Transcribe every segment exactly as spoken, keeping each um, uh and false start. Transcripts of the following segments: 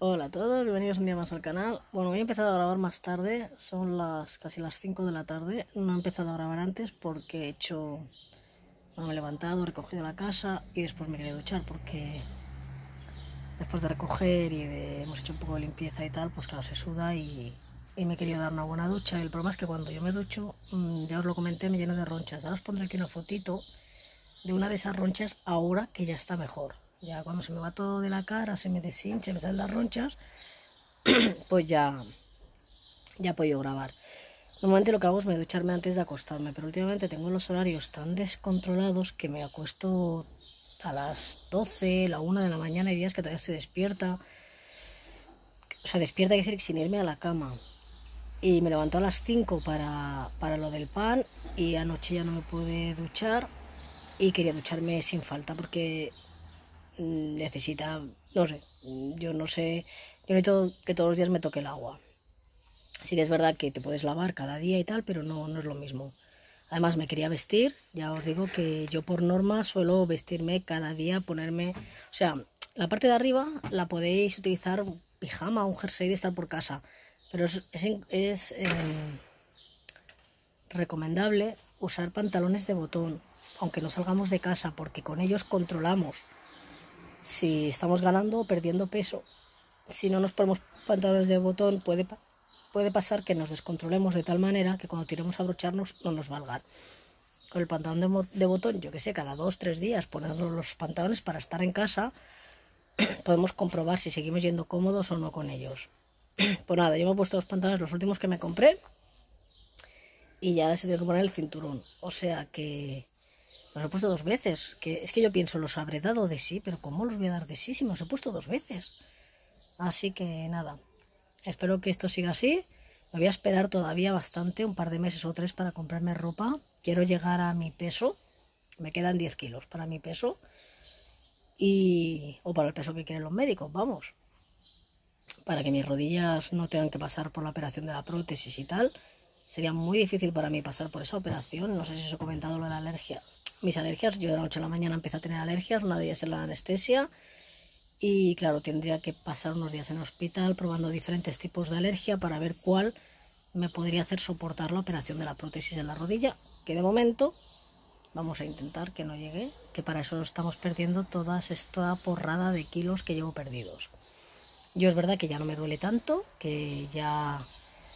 Hola a todos, bienvenidos un día más al canal. Bueno, hoy he empezado a grabar más tarde, son las casi las cinco de la tarde. No he empezado a grabar antes porque he hecho... Bueno, me he levantado, he recogido la casa y después me quería duchar porque después de recoger y de... hemos hecho un poco de limpieza y tal, pues claro, se suda y, y me he querido dar una buena ducha. Y el problema es que cuando yo me ducho, ya os lo comenté, me lleno de ronchas. Ahora os pondré aquí una fotito de una de esas ronchas ahora que ya está mejor. Ya cuando se me va todo de la cara, se me deshincha, me salen las ronchas, pues ya, ya he podido grabar. Normalmente lo que hago es me ducharme antes de acostarme, pero últimamente tengo los horarios tan descontrolados que me acuesto a las doce, la una de la mañana, hay días que todavía estoy despierta. O sea, despierta quiere decir sin irme a la cama. Y me levanto a las cinco para, para lo del pan y anoche ya no me pude duchar y quería ducharme sin falta porque necesita, no sé, yo no sé, yo necesito que todos los días me toque el agua. Sí que es verdad que te puedes lavar cada día y tal, pero no, no es lo mismo. Además me quería vestir, ya os digo que yo por norma suelo vestirme cada día, ponerme, o sea, la parte de arriba la podéis utilizar un pijama, un jersey de estar por casa, pero es, es, es eh, recomendable usar pantalones de botón, aunque no salgamos de casa, porque con ellos controlamos si estamos ganando o perdiendo peso. Si no nos ponemos pantalones de botón, puede, puede pasar que nos descontrolemos de tal manera que cuando tiremos a abrocharnos no nos valgan. Con el pantalón de, de botón, yo que sé, cada dos, tres días ponernos los pantalones para estar en casa, podemos comprobar si seguimos yendo cómodos o no con ellos. Pues nada, yo me he puesto los pantalones, los últimos que me compré, y ya se tiene que poner el cinturón. O sea que los he puesto dos veces. Que es que yo pienso, los habré dado de sí, pero ¿cómo los voy a dar de sí si me los he puesto dos veces? Así que nada, espero que esto siga así. Me voy a esperar todavía bastante, un par de meses o tres, para comprarme ropa. Quiero llegar a mi peso. Me quedan diez kilos para mi peso. Y... o para el peso que quieren los médicos, vamos. Para que mis rodillas no tengan que pasar por la operación de la prótesis y tal. Sería muy difícil para mí pasar por esa operación. No sé si os he comentado lo de la alergia. Mis alergias, yo de la noche a la mañana empecé a tener alergias. Una de ellas es la anestesia. Y claro, tendría que pasar unos días en el hospital probando diferentes tipos de alergia para ver cuál me podría hacer soportar la operación de la prótesis en la rodilla, que de momento vamos a intentar que no llegue, que para eso estamos perdiendo toda esta porrada de kilos que llevo perdidos. Yo es verdad que ya no me duele tanto, que ya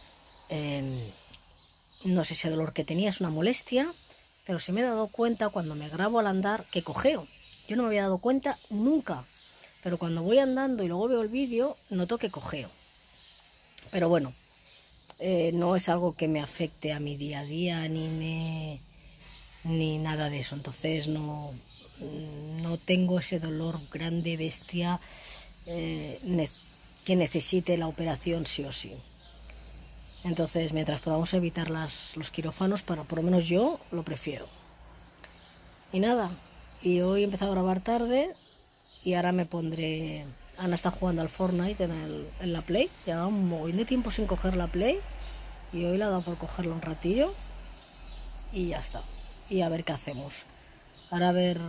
eh, no sé si el dolor que tenía es una molestia, pero sí me he dado cuenta cuando me grabo al andar que cojeo. Yo no me había dado cuenta nunca. Pero cuando voy andando y luego veo el vídeo, noto que cojeo. Pero bueno, eh, no es algo que me afecte a mi día a día, ni me ni nada de eso. Entonces no, no tengo ese dolor grande, bestia, eh, ne que necesite la operación sí o sí. Entonces, mientras podamos evitar las, los quirófanos, para, por lo menos yo lo prefiero. Y nada, y hoy he empezado a grabar tarde. Y ahora me pondré... Ana está jugando al Fortnite en, el, en la Play. Llevaba un montón de tiempo sin coger la Play. Y hoy le ha dado por cogerla un ratillo. Y ya está. Y a ver qué hacemos. Ahora a ver...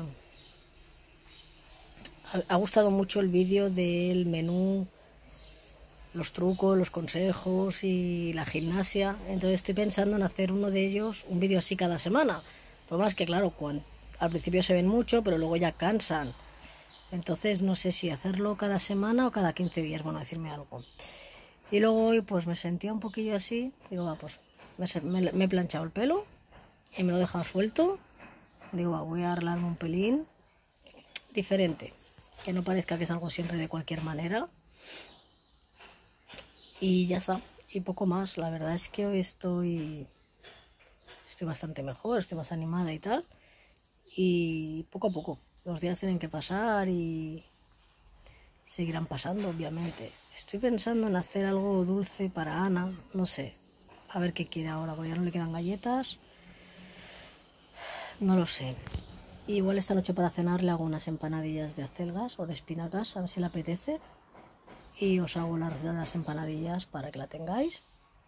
Ha gustado mucho el vídeo del menú, los trucos, los consejos y la gimnasia. Entonces estoy pensando en hacer uno de ellos, un vídeo así cada semana. Por más que claro, cuando, al principio se ven mucho, pero luego ya cansan. Entonces no sé si hacerlo cada semana o cada quince días, bueno, decirme algo. Y luego hoy pues me sentía un poquillo así, digo, va, pues me, me, me he planchado el pelo y me lo he dejado suelto. Digo, va, voy a arreglarme un pelín diferente, que no parezca que es algo siempre de cualquier manera. Y ya está, y poco más. La verdad es que hoy estoy, estoy bastante mejor, estoy más animada y tal. Y poco a poco. Los días tienen que pasar y seguirán pasando, obviamente. Estoy pensando en hacer algo dulce para Ana, no sé. A ver qué quiere ahora, porque ya no le quedan galletas. No lo sé. Igual esta noche para cenar le hago unas empanadillas de acelgas o de espinacas, a ver si le apetece. Y os hago las, las empanadillas para que la tengáis.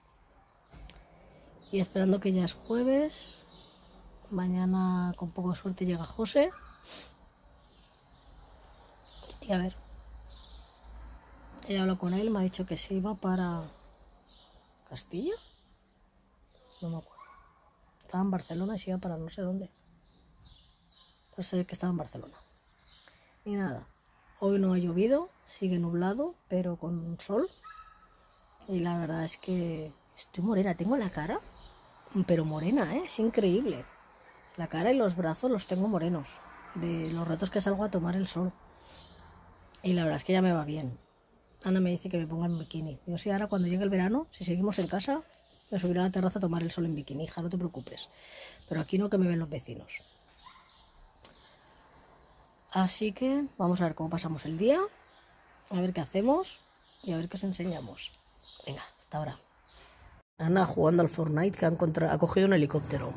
Y esperando que ya es jueves. Mañana con poco suerte llega José. Y a ver. He hablado con él, me ha dicho que se iba para Castilla. No me acuerdo. Estaba en Barcelona y se iba para no sé dónde. Pues sé que estaba en Barcelona. Y nada, hoy no ha llovido, sigue nublado, pero con sol. Y la verdad es que estoy morena, tengo la cara, pero morena, ¿eh? Es increíble. La cara y los brazos los tengo morenos, de los ratos que salgo a tomar el sol. Y la verdad es que ya me va bien. Ana me dice que me ponga en bikini. Digo, sí, ahora cuando llegue el verano, si seguimos en casa, me subiré a la terraza a tomar el sol en bikini. Hija, no te preocupes. Pero aquí no, que me ven los vecinos. Así que vamos a ver cómo pasamos el día, a ver qué hacemos y a ver qué os enseñamos. Venga, hasta ahora. Ana jugando al Fortnite, que ha, encontrado, ha cogido un helicóptero.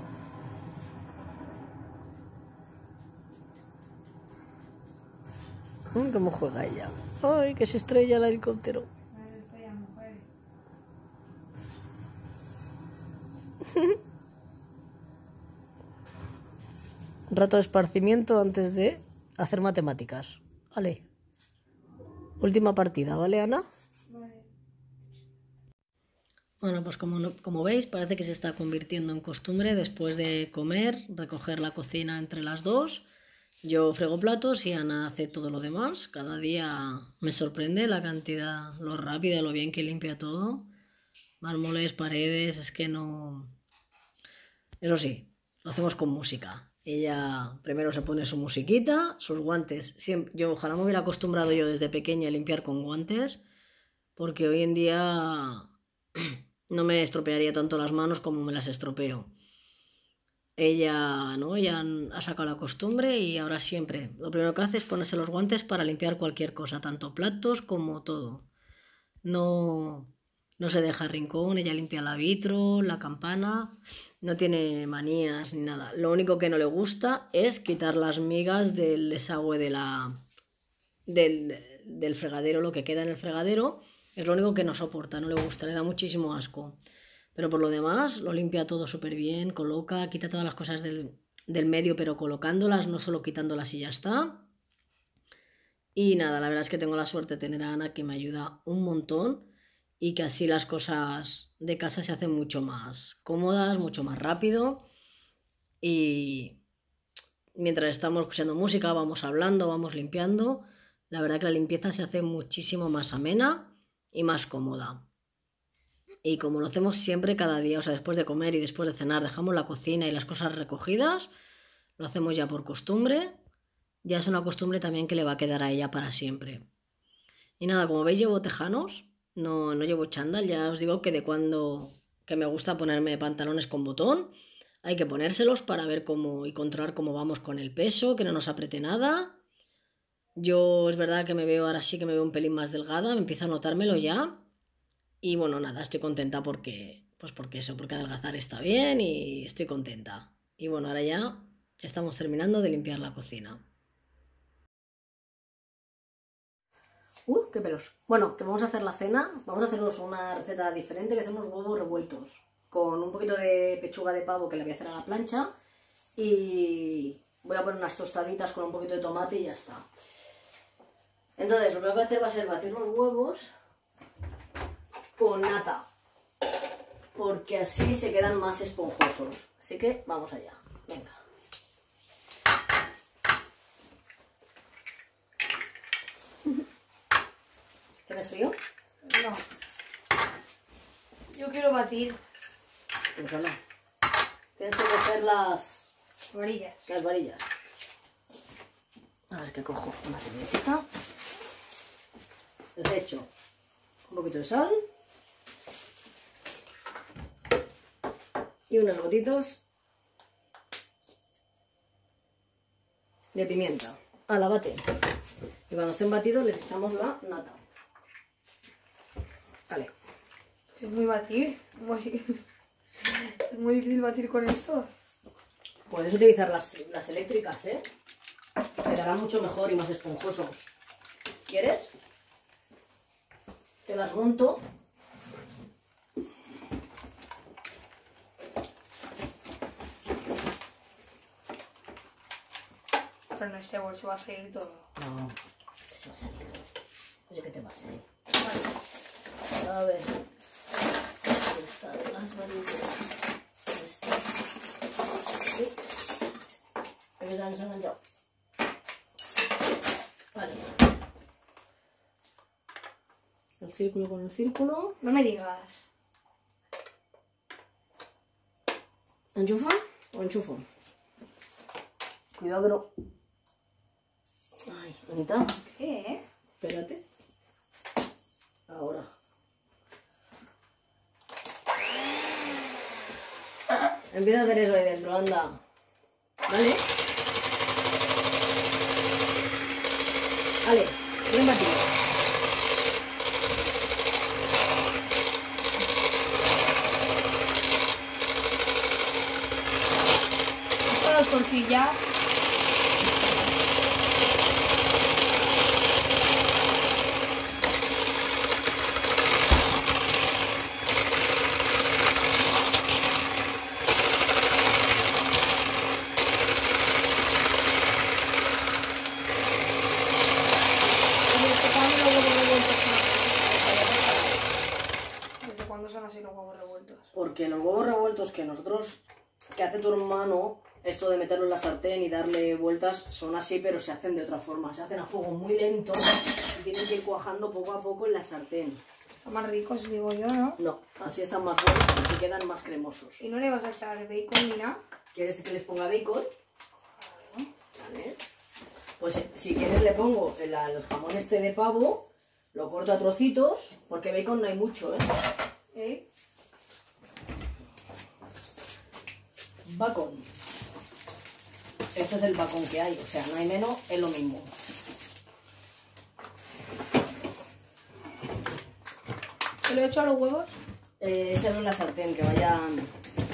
Mm, ¿Cómo juega ella? ¡Ay, que se estrella el helicóptero! Un rato de esparcimiento antes de hacer matemáticas. Vale. Última partida, ¿vale, Ana? Vale. Bueno, pues como, no, como veis, parece que se está convirtiendo en costumbre después de comer, recoger la cocina entre las dos. Yo frego platos y Ana hace todo lo demás. Cada día me sorprende la cantidad, lo rápido, lo bien que limpia todo. Mármoles, paredes, es que no... Eso sí, lo hacemos con música. Ella primero se pone su musiquita, sus guantes. Siempre, yo ojalá me hubiera acostumbrado yo desde pequeña a limpiar con guantes, porque hoy en día no me estropearía tanto las manos como me las estropeo. Ella, ¿no? Ella ha sacado la costumbre y ahora siempre lo primero que hace es ponerse los guantes para limpiar cualquier cosa, tanto platos como todo. No... No se deja rincón, ella limpia la vitro, la campana, no tiene manías ni nada. Lo único que no le gusta es quitar las migas del desagüe de la, del, del fregadero, lo que queda en el fregadero, es lo único que no soporta, no le gusta, le da muchísimo asco. Pero por lo demás lo limpia todo súper bien, coloca, quita todas las cosas del, del medio, pero colocándolas, no solo quitándolas y ya está. Y nada, la verdad es que tengo la suerte de tener a Ana, que me ayuda un montón. Y que así las cosas de casa se hacen mucho más cómodas, mucho más rápido. Y mientras estamos escuchando música, vamos hablando, vamos limpiando. La verdad que la limpieza se hace muchísimo más amena y más cómoda. Y como lo hacemos siempre cada día, o sea, después de comer y después de cenar, dejamos la cocina y las cosas recogidas, lo hacemos ya por costumbre. Ya es una costumbre también que le va a quedar a ella para siempre. Y nada, como veis, llevo tejanos. No, no llevo chándal, ya os digo que de cuando que me gusta ponerme pantalones con botón, hay que ponérselos para ver cómo y controlar cómo vamos con el peso, que no nos apriete nada. Yo es verdad que me veo ahora sí que me veo un pelín más delgada, me empiezo a notármelo ya. Y bueno, nada, estoy contenta porque, pues porque eso, porque adelgazar está bien y estoy contenta. Y bueno, ahora ya estamos terminando de limpiar la cocina. ¡Uh, qué pelos! Bueno, que vamos a hacer la cena. Vamos a hacernos una receta diferente. Voy a hacer unos huevos revueltos con un poquito de pechuga de pavo que le voy a hacer a la plancha. Y voy a poner unas tostaditas con un poquito de tomate y ya está. Entonces, lo que voy a hacer va a ser batir los huevos con nata, porque así se quedan más esponjosos. Así que vamos allá. Venga. ¿Tiene frío? No. Yo quiero batir. Pues hala. Tienes que coger las varillas. Las varillas. A ver, que cojo una servilletita. Les he hecho un poquito de sal. Y unos gotitos de pimienta. A la bate. Y cuando estén batidos les echamos la nata. Vale. Es muy batir. Es muy difícil batir con esto. Puedes utilizar las, las eléctricas, ¿eh? Quedarán mucho mejor y más esponjosos. ¿Quieres? Te las monto. Pero en este bolso va a salir todo. No, ¿qué se va a salir? Oye, ¿qué te va a salir? Vale. A ver. Esta de las varillas. Esta. Sí. ¿Qué me han enganchado? Vale. El círculo con el círculo. No me digas. ¿Enchufa o enchufo? Cuidado que no. Ay, bonita. ¿Qué? Espérate. Ahora. Empieza a hacer eso ahí dentro, anda. ¿Vale? Vale, bien batido. Esto lo tortilla. ¿Desde cuándo son así los huevos revueltos? Porque los huevos revueltos que nosotros, que hace tu hermano, esto de meterlo en la sartén y darle vueltas, son así, pero se hacen de otra forma. Se hacen a fuego muy lento y tienen que ir cuajando poco a poco en la sartén. Están más ricos, digo yo, ¿no? No, así están más buenos y quedan más cremosos. ¿Y no le vas a echar bacon ni nada? ¿Quieres que les ponga bacon? Vale. Pues eh, si quieres le pongo el, el jamón este de pavo, lo corto a trocitos, porque bacon no hay mucho, ¿eh? ¿Eh? Bacon. Este es el bacon que hay, o sea, no hay menos, es lo mismo. ¿Se lo he hecho a los huevos? Eh, echarlo en la sartén, que vayan...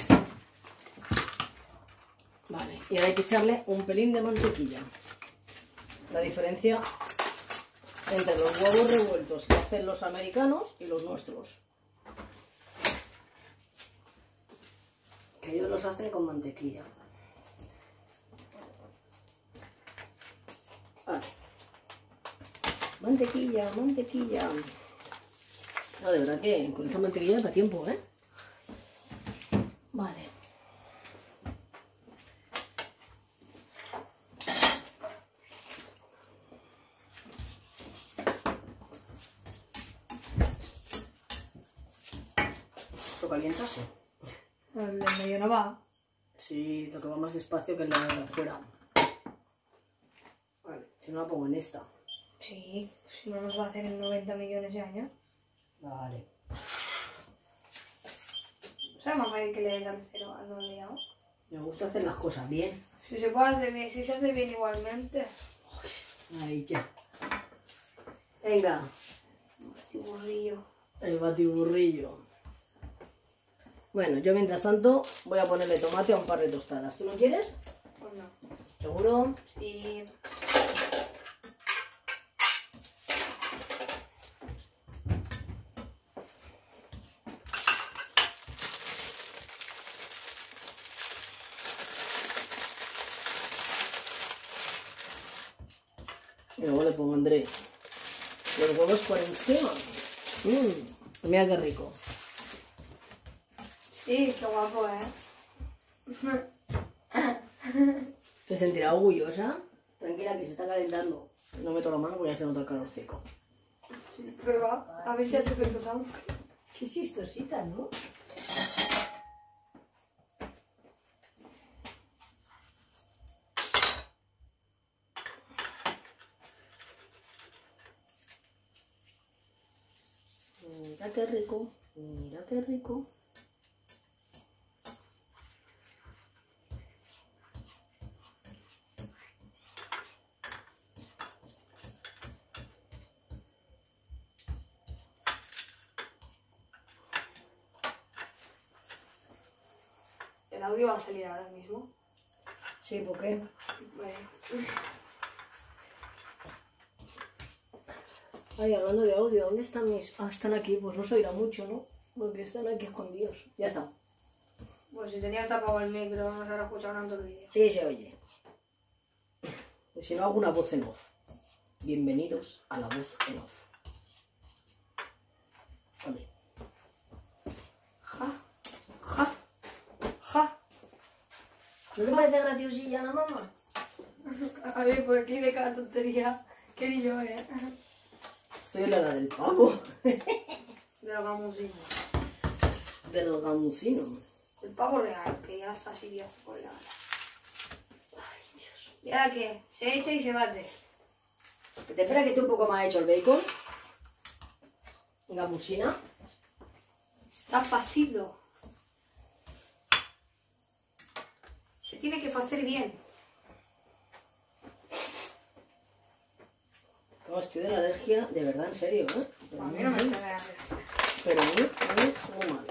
Vale, y ahora hay que echarle un pelín de mantequilla. La diferencia entre los huevos revueltos que hacen los americanos y los nuestros. Que ellos los hacen con mantequilla. Vale. Mantequilla, mantequilla. No, de verdad que con esta mantequilla da tiempo, ¿eh? Vale. ¿Esto calienta? Sí. El de medio no va. Sí, lo que va más despacio que el de afuera. Vale, si no la pongo en esta. Sí, si no nos va a hacer en noventa millones de años. Vale. ¿Sabes más fácil que le des al cero al no liado? Me gusta hacer las cosas bien. Si se puede hacer bien, si se hace bien igualmente. Ahí ya. Venga, Batiburrillo. el batiburrillo. Bueno, yo mientras tanto voy a ponerle tomate a un par de tostadas. ¿Tú lo quieres? Pues no. ¿Seguro? Sí. Y luego le pongo André los huevos por encima. Mmm, mira qué rico. Sí, qué guapo, ¿eh? ¿Te sentirá orgullosa? Tranquila, que se está calentando. No meto la mano porque ya se nota el calorcico. Sí, prueba, a ver si hace efecto Sam. Qué chistosita, ¿no? Mira qué rico, mira qué rico. El audio va a salir ahora mismo. Sí, ¿por qué? Bueno. Ay, hablando de audio, ¿dónde están mis...? Ah, están aquí, pues no se oirá mucho, ¿no? Porque están aquí escondidos. Ya está. Pues si tenías tapado el micro, no se habrá escuchado tanto el vídeo. Sí, se oye. Y si no, hago una voz en off. Bienvenidos a la voz en off. Vale. ¿No te parece graciosilla la mamá? A ver, pues aquí de cada tontería. ¿Qué ni yo, eh? Estoy en la edad del pavo. Del gamusino. Del gamusino. El pavo real, que ya está así ya por la hora. Ay, Dios. ¿Y ahora qué? Se echa y se bate. ¿Te espera que esté un poco más hecho el bacon? Gamusina. Está pasido. Se tiene que hacer bien. No, estoy de la alergia, de verdad, en serio, ¿eh? Pero A mí no me gusta la alergia. Pero muy, muy, muy mal.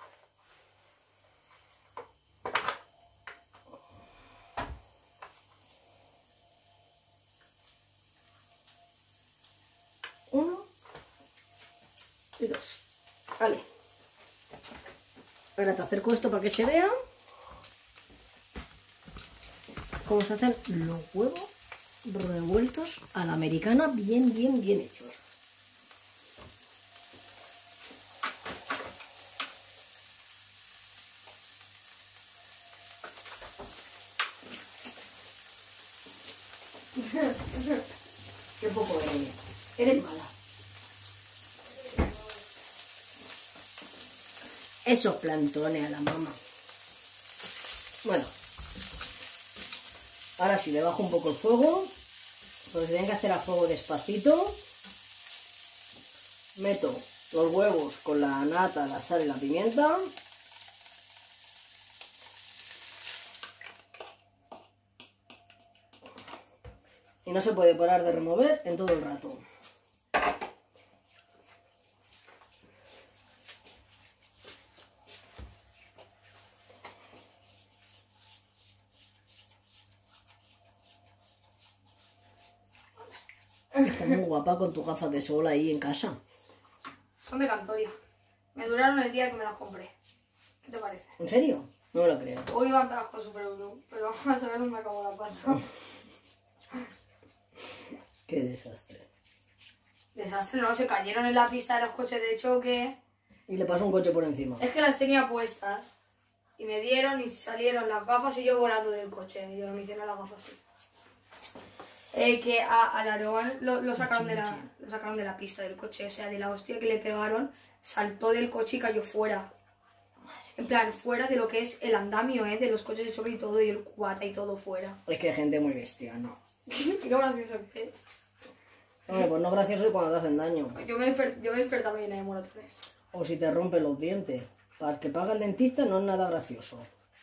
Uno y dos. Vale. Ahora te acerco esto para que se vea cómo se hacen los huevos revueltos a la americana, bien, bien, bien hechos. Qué poco eres. Eres mala. Esos plantones a la mamá. Bueno. Ahora sí, le bajo un poco el fuego. Porque se tienen que hacer a fuego despacito. Meto los huevos con la nata, la sal y la pimienta. Y no se puede parar de remover en todo el rato. Estás muy guapa con tus gafas de sol ahí en casa. Son de Cantoria. Me duraron el día que me las compré. ¿Qué te parece? ¿En serio? No me lo creo. Hoy iban pegadas con Super Glue, pero vamos a ver dónde me acabó la pata. Qué desastre. Desastre, no, se cayeron en la pista de los coches de choque. Y le pasó un coche por encima. Es que las tenía puestas. Y me dieron y salieron las gafas y yo volando del coche. Y yo no me hicieron las gafas así. Eh, que a, al Aroan lo, lo, sacaron de la, lo sacaron de la pista del coche. O sea, de la hostia que le pegaron, saltó del coche y cayó fuera. En plan, fuera de lo que es el andamio, ¿eh? De los coches de choque y todo, y el cubata y todo fuera. Es que hay gente muy bestia, ¿no? Y lo gracioso que es. Hombre, pues no gracioso es cuando te hacen daño. Yo me, desper yo me despertaba llena de moratones. O si te rompen los dientes. Para el que paga el dentista no es nada gracioso.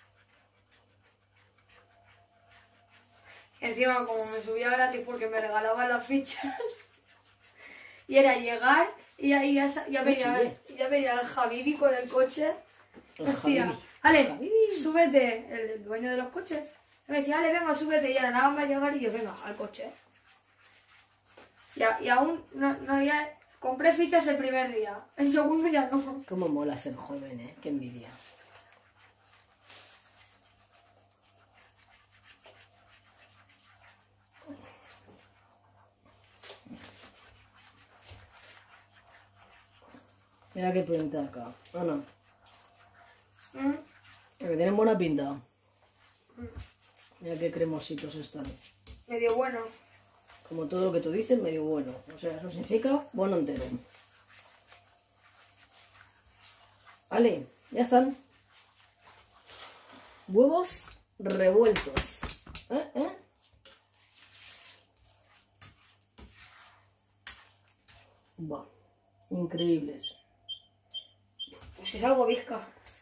Encima, como me subía gratis porque me regalaban las fichas. Y era llegar y ya, ya, ya, veía, ya veía al Javibi con el coche. El Decía, Javibi. Ale, Javibi. súbete, el dueño de los coches. Y me decía, Ale, venga, súbete. Y era nada más llegar y yo, venga, al coche. Y, a, y aún no, no había... Compré fichas el primer día. El segundo ya no. Cómo mola ser joven, ¿eh? Qué envidia. Mira qué pinta acá. Ana. ¿Mm? Que tienen buena pinta. Mira qué cremositos están. Medio bueno. Como todo lo que tú dices, medio bueno. O sea, eso significa bueno entero. Vale, ya están. Huevos revueltos. ¿Eh? ¿Eh? Buah, increíbles. Pues es algo visca.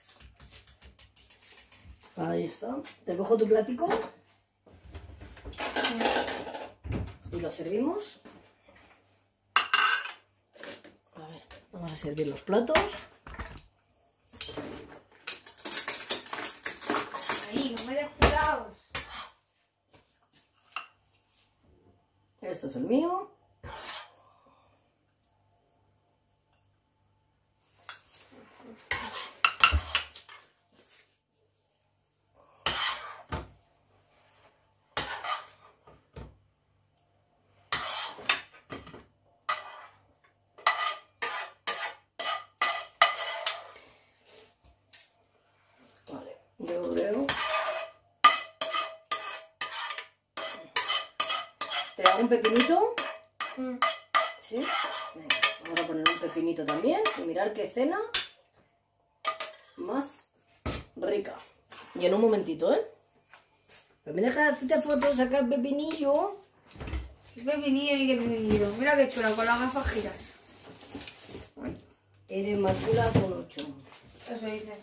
Ahí está. Te cojo tu platico. Y lo servimos. A ver, vamos a servir los platos. Ahí, no me des cuidados. Este es el mío. Vale, yo creo un pepinito? Mm. ¿Sí? Venga, vamos a poner un pepinito también. Y mirad qué cena más rica. Y en un momentito, ¿eh? Pero me deja hacerte fotos, sacar el pepinillo. ¿Qué pepinillo y qué pepinillo? Mira qué chula, con las gafas giras. Eres más chula con ocho. Eso dice.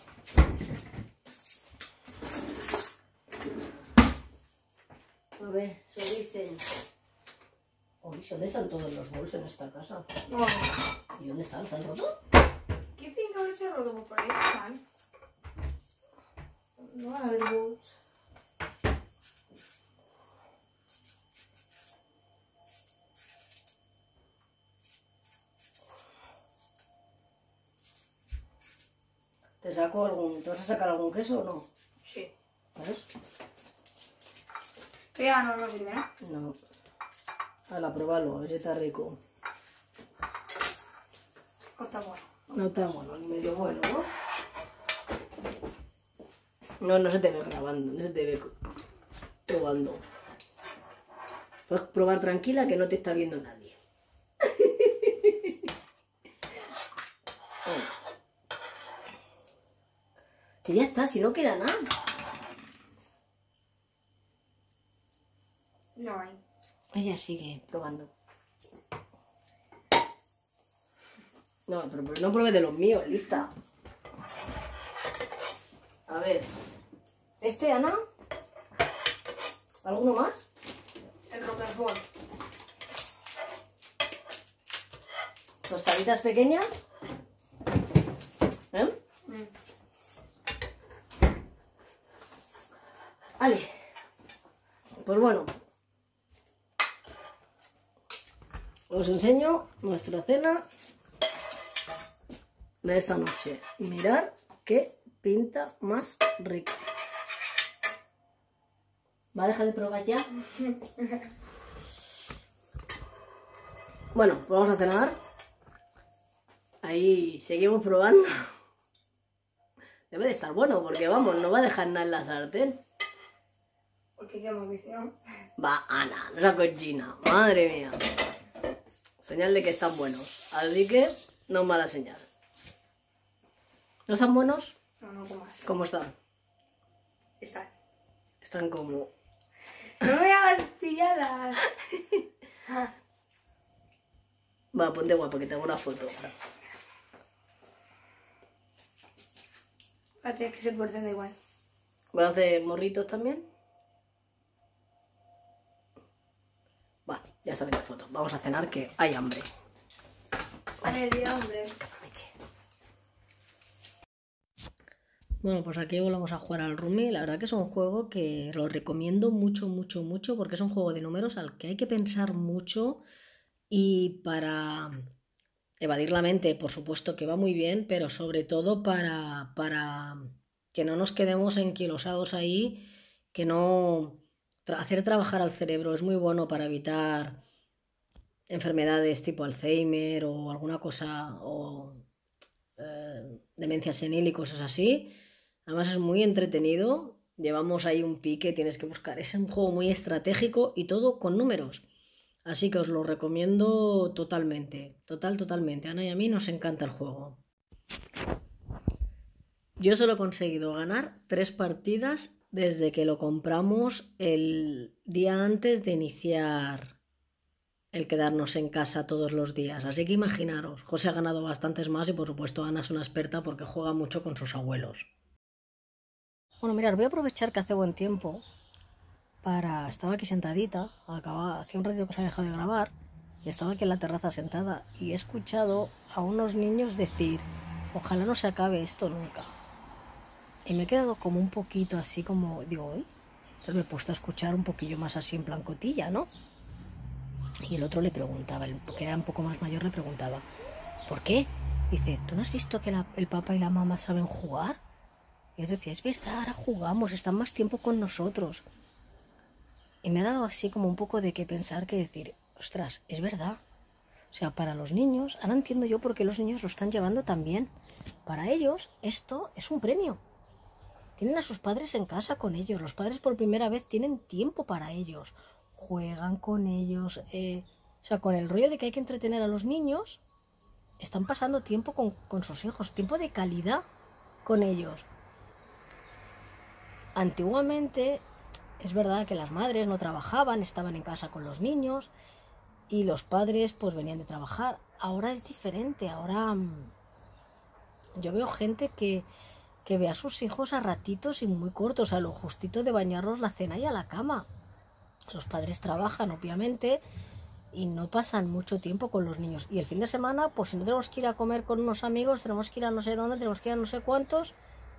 A ver, eso dicen. Uy, ¿dónde están todos los bols en esta casa? Oh. ¿Y dónde están? ¿Se han roto? ¿Qué tiene que haberse roto? Pues por ahí están. No va a haber bols. ¿Te saco algún, ¿te vas a sacar algún queso o no? Sí. ¿Ves? ¿Qué ya no lo primero? No. Hala, pruébalo, a ver si está rico. ¿O está bueno? No está bueno, ni medio bueno, ¿no? No, no se te ve grabando, no se te ve probando. Puedes probar tranquila que no te está viendo nadie. Que ya está, si no queda nada. No hay. Ella sigue probando. No, pero, pero no pruebes de los míos, lista. A ver. ¿Este, Ana? ¿Alguno más? El Roquefort. ¿Tostaditas pequeñas? ¿Eh? Mm. Vale. Pues bueno. Os enseño nuestra cena de esta noche. Mirad qué pinta más rica. ¿Va a dejar de probar ya? Bueno, pues vamos a cenar. Ahí seguimos probando. Debe de estar bueno, porque vamos, no va a dejar nada en la sartén. Porque qué maldición. Va, Ana, no esa cochina. Madre mía. Señal de que están buenos. Así que no es mala señal. ¿No están buenos? No, no comas. ¿Cómo están? Está. Están como... No me hagas pilladas. Va, ponte guapa que te hago una foto. Va a tener que ser porción de igual. ¿Vas a hacer morritos también? Va, ya está bien la foto. Vamos a cenar que hay hambre. Me dio hambre. Bueno, pues aquí volvemos a jugar al Rummy. La verdad que es un juego que lo recomiendo mucho, mucho, mucho, porque es un juego de números al que hay que pensar mucho y para evadir la mente, por supuesto que va muy bien, pero sobre todo para, para que no nos quedemos enquilosados ahí, que no... Hacer trabajar al cerebro es muy bueno para evitar enfermedades tipo Alzheimer o alguna cosa, o eh, demencia senil y cosas así. Además es muy entretenido, llevamos ahí un pique, tienes que buscar. Es un juego muy estratégico y todo con números. Así que os lo recomiendo totalmente, total, totalmente. A Ana y a mí nos encanta el juego. Yo solo he conseguido ganar tres partidas desde que lo compramos el día antes de iniciar el quedarnos en casa todos los días. Así que imaginaros, José ha ganado bastantes más y por supuesto Ana es una experta porque juega mucho con sus abuelos. Bueno, mirad, voy a aprovechar que hace buen tiempo para... Estaba aquí sentadita, acababa... hacía un ratito que se había dejado de grabar y estaba aquí en la terraza sentada y he escuchado a unos niños decir: ojalá no se acabe esto nunca. Y me he quedado como un poquito así como, digo, ¿eh? Entonces me he puesto a escuchar un poquillo más así en plan cotilla, ¿no? Y el otro le preguntaba, el que era un poco más mayor, le preguntaba: ¿por qué? Dice: ¿tú no has visto que la, el papá y la mamá saben jugar? Y yo decía: es verdad, ahora jugamos, están más tiempo con nosotros. Y me ha dado así como un poco de qué pensar, que decir, ostras, es verdad. O sea, para los niños, ahora entiendo yo por qué los niños lo están llevando tan bien. Para ellos esto es un premio. Tienen a sus padres en casa con ellos. Los padres por primera vez tienen tiempo para ellos. juegan con ellos, eh, o sea, con el rollo de que hay que entretener a los niños, están pasando tiempo con, con sus hijos, tiempo de calidad con ellos. Antiguamente es verdad que las madres no trabajaban, estaban en casa con los niños y los padres pues venían de trabajar. Ahora es diferente, ahora mmm, yo veo gente que, que ve a sus hijos a ratitos y muy cortos, a lo justito de bañarlos la cena y a la cama. Los padres trabajan, obviamente, y no pasan mucho tiempo con los niños. Y el fin de semana, pues si no tenemos que ir a comer con unos amigos, tenemos que ir a no sé dónde, tenemos que ir a no sé cuántos.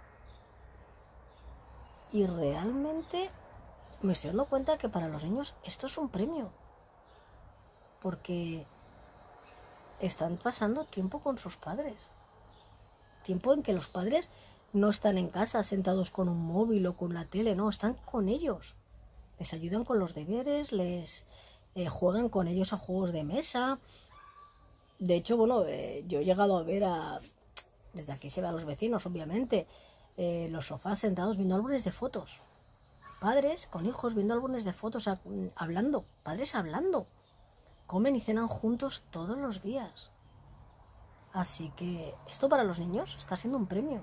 Y realmente me estoy dando cuenta que para los niños esto es un premio. Porque están pasando tiempo con sus padres. Tiempo en que los padres no están en casa sentados con un móvil o con la tele, no, están con ellos. Les ayudan con los deberes, les eh, juegan con ellos a juegos de mesa. De hecho, bueno, eh, yo he llegado a ver a... Desde aquí se ve a los vecinos, obviamente, eh, los sofás sentados viendo álbumes de fotos. Padres con hijos viendo álbumes de fotos, a, hablando, padres hablando. Comen y cenan juntos todos los días. Así que esto para los niños está siendo un premio.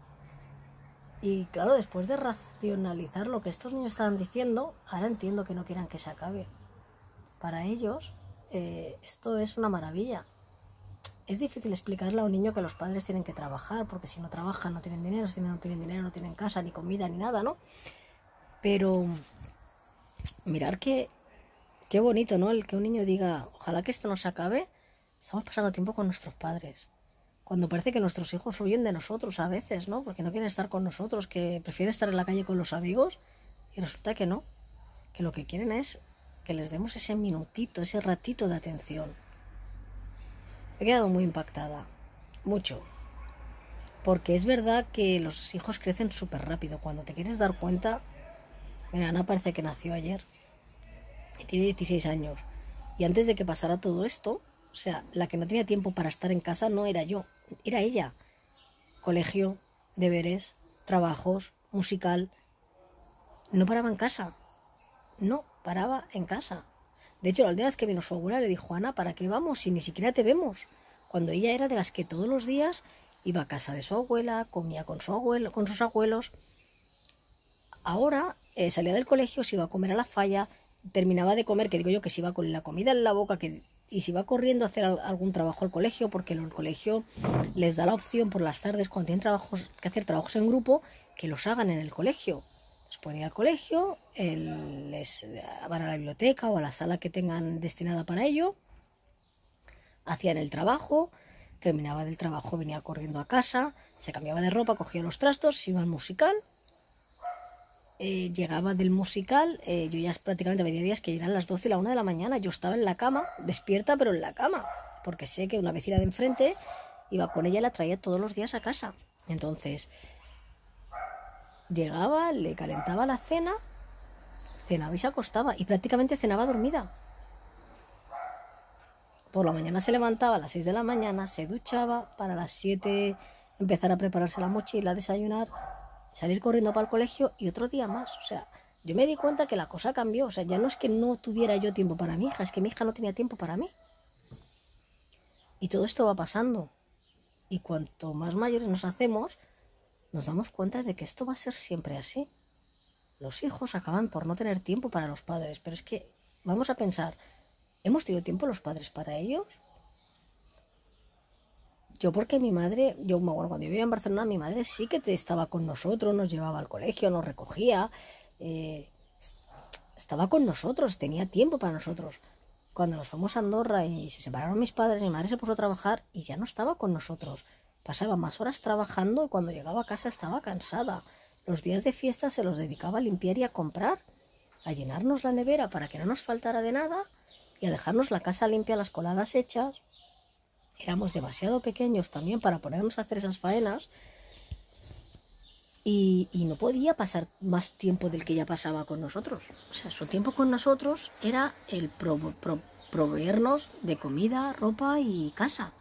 Y claro, después de racionalizar lo que estos niños estaban diciendo, ahora entiendo que no quieran que se acabe. Para ellos, eh, esto es una maravilla. Es difícil explicarle a un niño que los padres tienen que trabajar, porque si no trabajan no tienen dinero, si no tienen dinero no tienen casa, ni comida, ni nada, ¿no? Pero mirar que, qué bonito, ¿no? El que un niño diga, ojalá que esto no se acabe, estamos pasando tiempo con nuestros padres. Cuando parece que nuestros hijos huyen de nosotros a veces, ¿no? Porque no quieren estar con nosotros, que prefieren estar en la calle con los amigos, y resulta que no, que lo que quieren es que les demos ese minutito, ese ratito de atención. He quedado muy impactada, mucho, porque es verdad que los hijos crecen súper rápido. Cuando te quieres dar cuenta, mira, Ana parece que nació ayer y tiene dieciséis años, y antes de que pasara todo esto, o sea, la que no tenía tiempo para estar en casa no era yo, era ella. Colegio, deberes, trabajos, musical. No paraba en casa. No paraba en casa. De hecho, la última vez que vino su abuela le dijo, Ana, ¿para qué vamos si ni siquiera te vemos? Cuando ella era de las que todos los días iba a casa de su abuela, comía con, su abuelo, con sus abuelos. Ahora eh, salía del colegio, se iba a comer a la falla, terminaba de comer, que digo yo que se iba con la comida en la boca, que... y si va corriendo a hacer algún trabajo al colegio, porque el colegio les da la opción por las tardes, cuando tienen trabajos, que hacer trabajos en grupo, que los hagan en el colegio. Entonces pueden ir al colegio, el, les van a la biblioteca o a la sala que tengan destinada para ello, hacían el trabajo, terminaba del trabajo, venía corriendo a casa, se cambiaba de ropa, cogía los trastos, se iba al musical. Eh, llegaba del musical, eh, yo ya prácticamente veía días que eran las doce y la una de la mañana, yo estaba en la cama, despierta pero en la cama, porque sé que una vecina de enfrente iba con ella y la traía todos los días a casa. Entonces llegaba, le calentaba la cena, cenaba y se acostaba, y prácticamente cenaba dormida. Por la mañana se levantaba a las seis de la mañana, se duchaba, para las siete empezar a prepararse la mochila, desayunar, salir corriendo para el colegio y otro día más. O sea, yo me di cuenta que la cosa cambió. O sea, ya no es que no tuviera yo tiempo para mi hija, es que mi hija no tenía tiempo para mí. Y todo esto va pasando. Y cuanto más mayores nos hacemos, nos damos cuenta de que esto va a ser siempre así. Los hijos acaban por no tener tiempo para los padres. Pero es que, vamos a pensar, ¿hemos tenido tiempo los padres para ellos? Yo porque mi madre, yo me acuerdo cuando yo vivía en Barcelona, mi madre sí que estaba con nosotros, nos llevaba al colegio, nos recogía, eh, estaba con nosotros, tenía tiempo para nosotros. Cuando nos fuimos a Andorra y se separaron mis padres, mi madre se puso a trabajar y ya no estaba con nosotros. Pasaba más horas trabajando y cuando llegaba a casa estaba cansada. Los días de fiesta se los dedicaba a limpiar y a comprar, a llenarnos la nevera para que no nos faltara de nada y a dejarnos la casa limpia, las coladas hechas. Éramos demasiado pequeños también para ponernos a hacer esas faenas y, y no podía pasar más tiempo del que ya pasaba con nosotros. O sea, su tiempo con nosotros era el pro, pro, proveernos de comida, ropa y casa.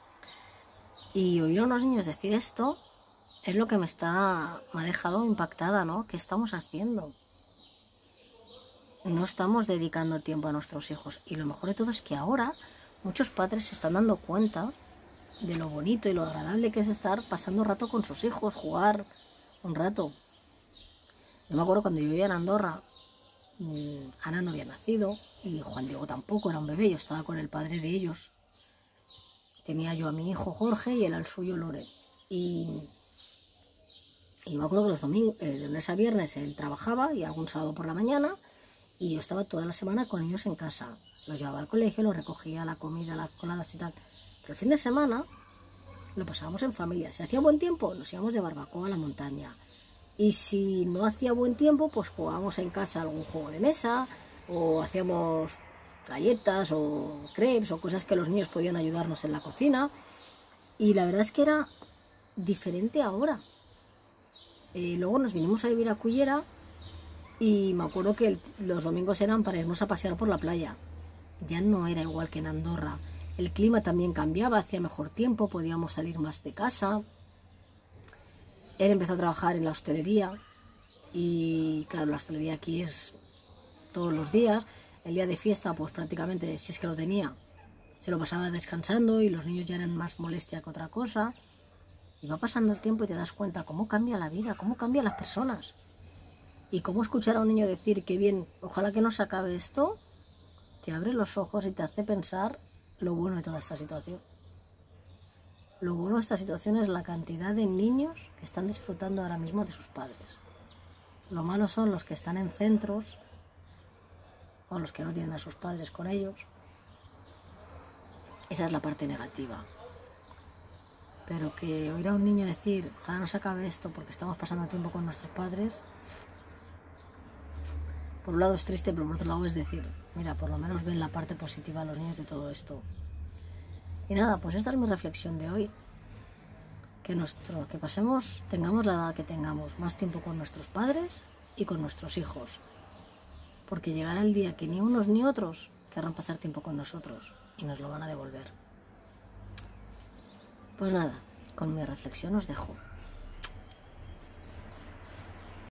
Y oír a unos niños decir esto es lo que me está me ha dejado impactada, ¿no? ¿Qué estamos haciendo? no estamos dedicando tiempo a nuestros hijos. Y lo mejor de todo es que ahora muchos padres se están dando cuenta de lo bonito y lo agradable que es estar pasando rato con sus hijos, jugar un rato. Yo me acuerdo cuando yo vivía en Andorra, Ana no había nacido y Juan Diego tampoco, era un bebé, yo estaba con el padre de ellos. Tenía yo a mi hijo Jorge y él al suyo Lore. Y, y yo me acuerdo que los domingos, eh, de lunes a viernes él trabajaba y algún sábado por la mañana y yo estaba toda la semana con ellos en casa. Los llevaba al colegio, los recogía, la comida, las coladas y tal. Pero el fin de semana lo pasábamos en familia. Si hacía buen tiempo, nos íbamos de barbacoa a la montaña. Y si no hacía buen tiempo, pues jugábamos en casa algún juego de mesa, o hacíamos galletas o crepes o cosas que los niños podían ayudarnos en la cocina. Y la verdad es que era diferente ahora. Eh, luego nos vinimos a vivir a Cullera y me acuerdo que el, los domingos eran para irnos a pasear por la playa. Ya no era igual que en Andorra. El clima también cambiaba, hacía mejor tiempo, podíamos salir más de casa. Él empezó a trabajar en la hostelería y claro, la hostelería aquí es todos los días. El día de fiesta, pues prácticamente, si es que lo tenía, se lo pasaba descansando y los niños ya eran más molestia que otra cosa. Y va pasando el tiempo y te das cuenta cómo cambia la vida, cómo cambian las personas. Y cómo escuchar a un niño decir que bien, ojalá que no se acabe esto, te abre los ojos y te hace pensar lo bueno de toda esta situación. Lo bueno de esta situación es la cantidad de niños que están disfrutando ahora mismo de sus padres. Lo malo son los que están en centros o los que no tienen a sus padres con ellos. Esa es la parte negativa. Pero que oír a un niño decir, ojalá no se acabe esto porque estamos pasando tiempo con nuestros padres, por un lado es triste, pero por otro lado es decir, mira, por lo menos ven la parte positiva a los niños de todo esto. Y nada, pues esta es mi reflexión de hoy. Que, nuestro, que pasemos, tengamos la edad que tengamos, más tiempo con nuestros padres y con nuestros hijos. Porque llegará el día que ni unos ni otros querrán pasar tiempo con nosotros y nos lo van a devolver. Pues nada, con mi reflexión os dejo.